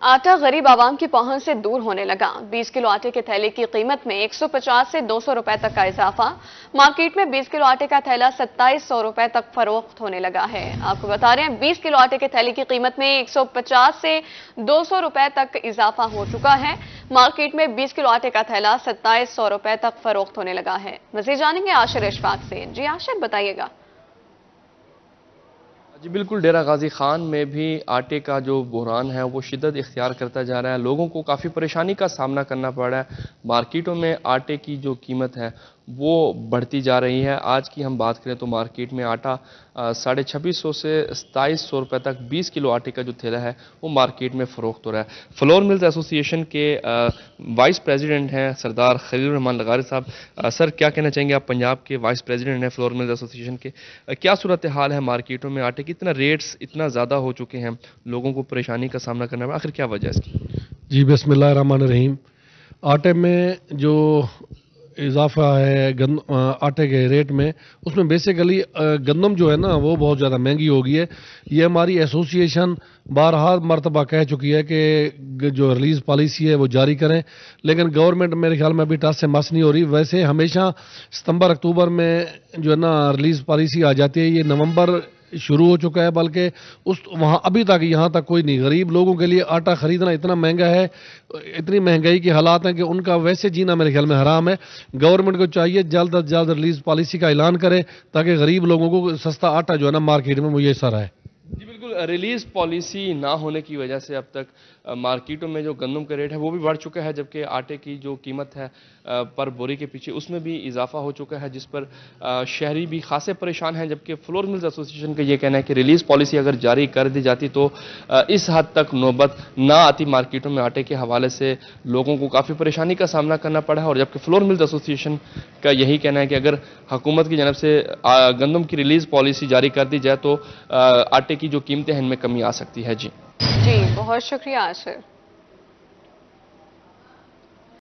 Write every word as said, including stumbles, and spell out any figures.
آٹا غریب عوام کی پہنچ سے دور ہونے لگا۔ بیس کلو آٹے کے تھیلے کی قیمت میں ایک سو پچاس سے دو سو روپے تک کا اضافہ۔ مارکیٹ میں بیس کلو آٹے کا تھیلا ستائیس سو روپے تک فروخت ہونے لگا ہے۔ آپ کو بتا رہے ہیں بیس کلو آٹے کے تھیلے کی قیمت میں ایک سو پچاس سے دو سو روپے تک اضافہ ہو چکا ہے۔ مارکیٹ میں بیس کلو آٹے کا تھیلا ستائیس سو روپے تک فروخت ہونے لگا ہے۔ مزید جانیں گے عاشر اشفاق سے۔ جی عاشر بتائیے گا۔ جی بالکل، ڈیرہ غازی خان میں بھی آٹے کا جو بحران ہے وہ شدت اختیار کرتا جا رہا ہے۔ لوگوں کو کافی پریشانی کا سامنا کرنا پڑ رہا ہے۔ مارکیٹوں میں آٹے کی جو قیمت ہے وہ بڑھتی جا رہی ہے۔ آج کی ہم بات کریں تو مارکیٹ میں آٹا ساڑھے چھبیس سو سے ستائیس سو روپے تک بیس کلو آٹے کا جو تھیلا ہے وہ مارکیٹ میں فروخت ہو رہا ہے۔ فلور ملز ایسوسی ایشن کے وائس پریزیڈنٹ ہیں سردار خلیل الرحمان لغاری صاحب۔ سر، کیا کہنا چاہیں گے؟ آپ پنجاب کے وائس پریزیڈنٹ ہیں فلور ملز ایسوسی ایشن کے۔ کیا صورتحال ہے مارکیٹوں میں آٹے کی؟ اتنا ریٹس اتنا زیادہ ہو چکے ہیں، لوگوں کو پریشانی کا سامنا کرنا پڑا، آخر کیا وجہ ہے اس کی؟ جی بسم اللہ الرحمن الرحیم۔ آٹے میں جو اضافہ ہے آٹے کے ریٹ میں، اس میں بیسیکلی گندم جو ہے نا وہ بہت زیادہ مہنگی ہو گئی ہے۔ یہ ہماری ایسوسی ایشن بارہا مرتبہ کہہ چکی ہے کہ جو ریلیز پالیسی ہے وہ جاری کریں، لیکن گورنمنٹ میرے خیال میں ابھی ٹاس سے مس نہیں ہو رہی۔ ویسے ہمیشہ ستمبر اکتوبر میں جو ہے نا ریلیز پالیسی آ جاتی ہے، یہ نومبر شروع ہو چکا ہے، بلکہ اس وہاں ابھی تک یہاں تک کوئی نہیں۔ غریب لوگوں کے لیے آٹا خریدنا اتنا مہنگا ہے، اتنی مہنگائی کے حالات ہیں کہ ان کا ویسے جینا میرے خیال میں حرام ہے۔ گورنمنٹ کو چاہیے جلد از جلد ریلیز پالیسی کا اعلان کرے تاکہ غریب لوگوں کو سستا آٹا جو ہے نا مارکیٹ میں میسر ہے۔ جی بالکل، ریلیز پالیسی نہ ہونے کی وجہ سے اب تک مارکیٹوں میں جو گندم کا ریٹ ہے وہ بھی بڑھ چکا ہے، جبکہ آٹے کی جو قیمت ہے پر بوری کے پیچھے اس میں بھی اضافہ ہو چکا ہے، جس پر شہری بھی خاصے پریشان ہیں۔ جبکہ فلور ملز ایسوسی ایشن کا یہ کہنا ہے کہ ریلیز پالیسی اگر جاری کر دی جاتی تو اس حد تک نوبت نہ آتی مارکیٹوں میں آٹے کے حوالے سے لوگوں کو کافی پریشانی کا سامنا کرنا پڑا ہے۔ اور جبکہ فلور ملز ایسوسی ایشن کا یہی کہنا ہے کہ اگر حکومت کی جانب سے گندم کی ریلیز پالیسی جاری کر دی جائے تو آٹے کی جو قیمتیں ہیں ان میں کمی آ سکتی ہے۔ جی جی بہت شکریہ عاشر۔